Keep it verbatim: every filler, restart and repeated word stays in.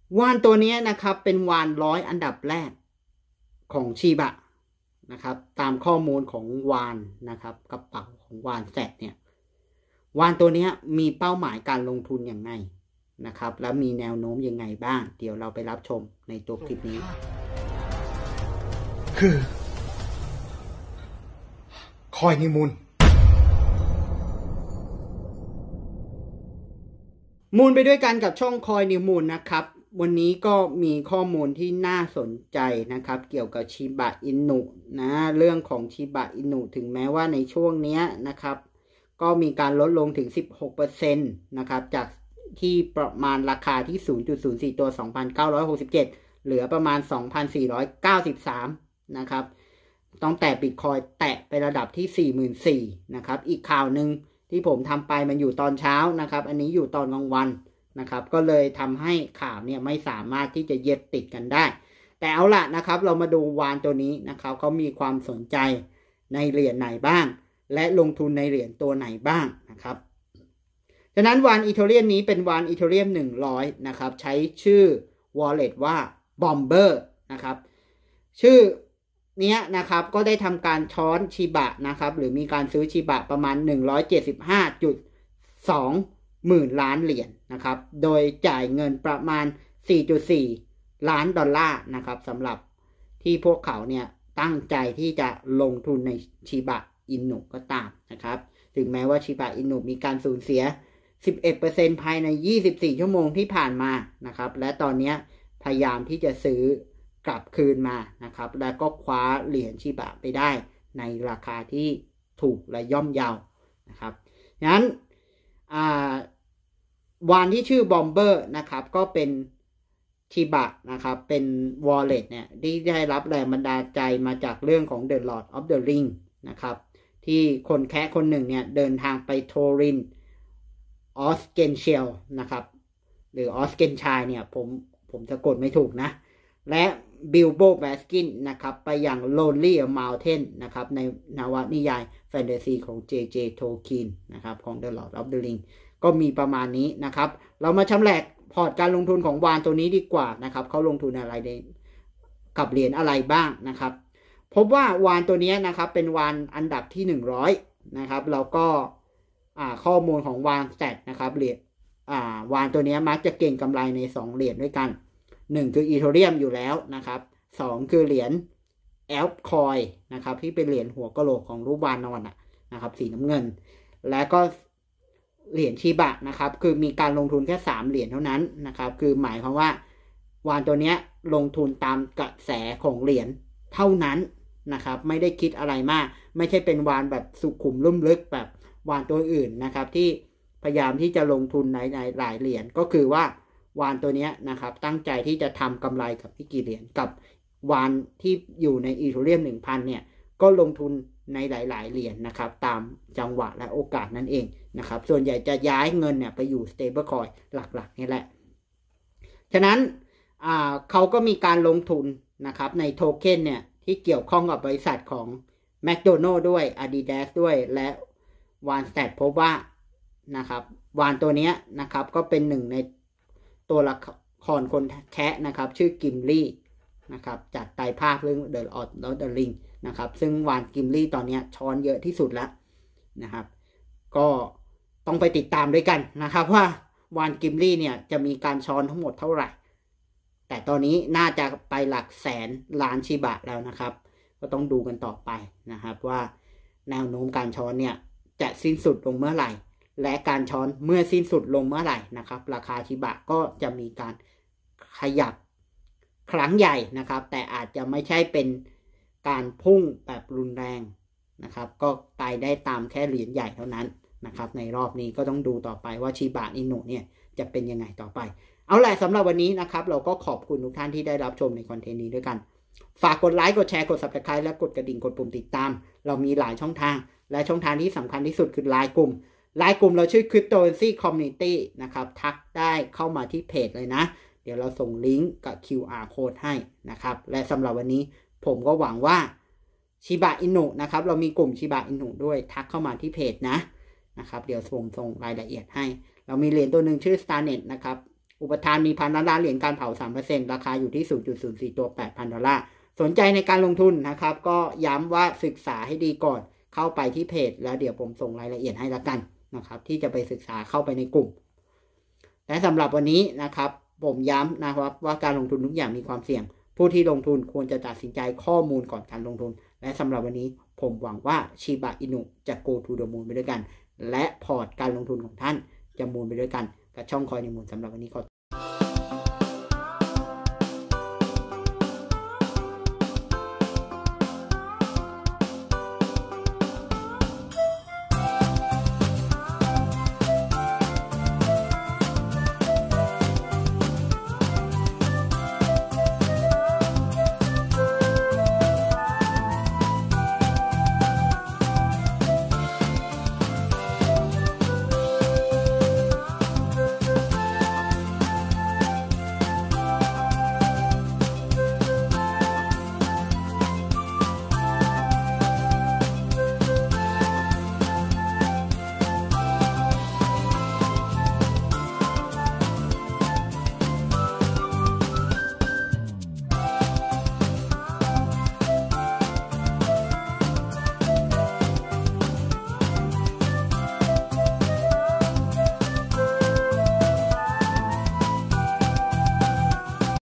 วานตัวนี้นะครับเป็นวานร้อยอันดับแรกของชิบะนะครับตามข้อมูลของวานนะครับกระเป๋าของวานแซดเนี่ยวานตัวนี้มีเป้าหมายการลงทุนอย่างไรนะครับแล้วมีแนวโน้มยังไงบ้างเดี๋ยวเราไปรับชมในตัวคลิปนี้คือคอยนิมูลมูลไปด้วยกันกับช่องคอยนิวมูลนะครับวันนี้ก็มีข้อมูลที่น่าสนใจนะครับเกี่ยวกับชิบะอินุนะเรื่องของชิบะอินุถึงแม้ว่าในช่วงนี้นะครับก็มีการลดลงถึง สิบหกเปอร์เซ็นต์ นะครับจากที่ประมาณราคาที่ ศูนย์จุดศูนย์สี่ ตัว สองพันเก้าร้อยหกสิบเจ็ด เหลือประมาณ สองพันสี่ร้อยเก้าสิบสาม นะครับต้องแต่บิตคอยแตะไประดับที่ สี่หมื่นสี่พัน นะครับอีกข่าวหนึ่งที่ผมทำไปมันอยู่ตอนเช้านะครับอันนี้อยู่ตอนกลางวันนะครับก็เลยทำให้ข่าวเนี่ยไม่สามารถที่จะเย็บติดกันได้แต่เอาละนะครับเรามาดูวานตัวนี้นะครับเขามีความสนใจในเหรียญไหนบ้างและลงทุนในเหรียญตัวไหนบ้างนะครับฉะนั้นวานอีเธเรียมนี้เป็นวานอีเธเรียมหนึ่งร้อยนะครับใช้ชื่อ wallet ว่า Bomber นะครับชื่อเนี้ยนะครับก็ได้ทำการช้อนชิบะนะครับหรือมีการซื้อชิบะประมาณ หนึ่งร้อยเจ็ดสิบห้าจุดสอง หมื่นล้านเหรียญ นะครับโดยจ่ายเงินประมาณ สี่จุดสี่ ล้านดอลลาร์นะครับสำหรับที่พวกเขาเนี่ยตั้งใจที่จะลงทุนในชิบะอินุก็ตามนะครับถึงแม้ว่าชิบะอินุมีการสูญเสีย สิบเอ็ดเปอร์เซ็นต์ ภายในยี่สิบสี่ชั่วโมงที่ผ่านมานะครับและตอนนี้พยายามที่จะซื้อกลับคืนมานะครับแล้วก็คว้าเหรียญชิบะไปได้ในราคาที่ถูกและย่อมเยานะครับงั้นวานที่ชื่อบอมเบอร์นะครับก็เป็นชิบะนะครับเป็น wallet เนี่ยที่ได้รับแรงบันดาลใจมาจากเรื่องของ The Lord of the Ring นะครับที่คนแคะคนหนึ่งเนี่ยเดินทางไปโทรินออสเกนเชลนะครับหรือออสเกนชายเนี่ยผมผมสะกดไม่ถูกนะและบิลโบแบสกินนะครับไปอย่าง Lonely Mountain นะครับในนวนิยายแฟนตาซีของ เจ เจ Tolkien นะครับของ The Lord of the Ring ก็มีประมาณนี้นะครับเรามาชำแหละพอร์ตการลงทุนของวานตัวนี้ดีกว่านะครับเขาลงทุนอะไรในกับเหรียญอะไรบ้างนะครับพบว่าวานตัวนี้นะครับเป็นวานอันดับที่หนึ่งร้อยนะครับแล้วก็ข้อมูลของวานสแตทนะครับเหรียญวานตัวนี้มักจะเก่งกำไรในสองเหรียญด้วยกันหนึ่งคืออีโธเรียมอยู่แล้วนะครับสองคือเหรียญแอลป์คอยนะครับที่เป็นเหรียญหัวกะโหลกของรูปวานนอนนะครับสีน้ำเงินและก็เหรียญชิบะนะครับคือมีการลงทุนแค่สามเหรียญเท่านั้นนะครับคือหมายความว่าวานตัวนี้ลงทุนตามกระแสของเหรียญเท่านั้นนะครับไม่ได้คิดอะไรมากไม่ใช่เป็นวานแบบสุขุมลุ่มลึกแบบวานตัวอื่นนะครับที่พยายามที่จะลงทุนในหลายเหรียญก็คือว่าวานตัวนี้นะครับตั้งใจที่จะทำกำไรกับไม่กี่เหรียญกับวานที่อยู่ในอีโธเรียม หนึ่งพัน เนี่ยก็ลงทุนในหลายๆเหรียญนะครับตามจังหวะและโอกาสนั่นเองนะครับส่วนใหญ่จะย้ายเงินเนี่ยไปอยู่ stable coin หลักๆนี่แหละฉะนั้นเขาก็มีการลงทุนนะครับในโทเค็นเนี่ยที่เกี่ยวข้องกับบริษัทของ McDonald ด้วย Adidas ด้วยและวานสแตทพบว่านะครับวานตัวนี้นะครับก็เป็นหนึ่งในตัวละครคนแคะนะครับชื่อกิมลี่นะครับจากไตรภาคเรื่อง The Lord of the Ring นะครับซึ่งวานกิมลี่ตอนนี้ช้อนเยอะที่สุดแล้วนะครับก็ต้องไปติดตามด้วยกันนะครับว่าวานกิมลี่เนี่ยจะมีการช้อนทั้งหมดเท่าไหร่แต่ตอนนี้น่าจะไปหลักแสนล้านชิบะแล้วนะครับก็ต้องดูกันต่อไปนะครับว่าแนวโน้มการช้อนเนี่ยจะสิ้นสุดลงเมื่อไหร่และการช้อนเมื่อสิ้นสุดลงเมื่อไหร่นะครับราคาชิบะก็จะมีการขยับครั้งใหญ่นะครับแต่อาจจะไม่ใช่เป็นการพุ่งแบบรุนแรงนะครับก็ตายได้ตามแค่เหรียญใหญ่เท่านั้นนะครับในรอบนี้ก็ต้องดูต่อไปว่าชิบะอินุเนี่ยจะเป็นยังไงต่อไปเอาแหละสำหรับวันนี้นะครับเราก็ขอบคุณทุกท่านที่ได้รับชมในคอนเทนต์นี้ด้วยกันฝากกดไลค์กดแชร์กด ซับสไครบ์ และกดกระดิ่งกดปุ่มติดตามเรามีหลายช่องทางและช่องทางที่สำคัญที่สุดคือไลน์กลุ่มไลน์กลุ่มเราชื่อ Cryptocurrency Community นะครับทักได้เข้ามาที่เพจเลยนะเดี๋ยวเราส่งลิงก์กับ คิว อาร์ Code ให้นะครับและสำหรับวันนี้ผมก็หวังว่าชิบะอินุนะครับเรามีกลุ่มชิบะอินุด้วยทักเข้ามาที่เพจนะนะครับเดี๋ยวผมส่งรายละเอียดให้เรามีเหรียญตัวหนึ่งชื่อ Starnet นะครับอุปทานมีพันล้านล้านเหรียญการเผา สามเปอร์เซ็นต์ ราคาอยู่ที่ ศูนย์จุดศูนย์สี่ ตัว แปดพัน ดอลลาร์สนใจในการลงทุนนะครับก็ย้ำว่าศึกษาให้ดีก่อนเข้าไปที่เพจแล้วเดี๋ยวผมส่งรายละเอียดให้ละกันนะครับที่จะไปศึกษาเข้าไปในกลุ่มและสำหรับวันนี้นะครับผมย้ำนะครับว่าการลงทุนทุกอย่างมีความเสี่ยงผู้ที่ลงทุนควรจะตัดสินใจข้อมูลก่อนการลงทุนและสำหรับวันนี้ผมหวังว่าชิบะอินุจะ go to the moon ไปด้วยกันและพอร์ตการลงทุนของท่านจะมูนไปด้วยกันกับช่องคอยในมูลสำหรับวันนี้ขอ